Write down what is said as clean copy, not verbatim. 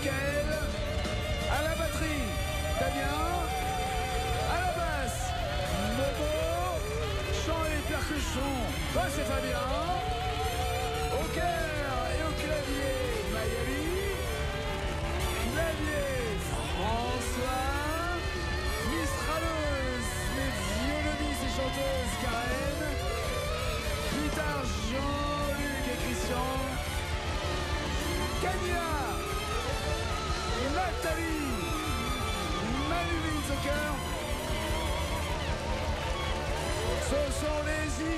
Michael. À la batterie, Damien. À la basse, Momo. Chant et percussion, c'est Fabien. Au cœur et au clavier, Magali. Clavier, François. Mistraleuse, les violonistes et chanteuses, Karen. Guitare, Jean-Luc et Christian. Kania, Nathalie, Manu Vince au cœur. Ce sont les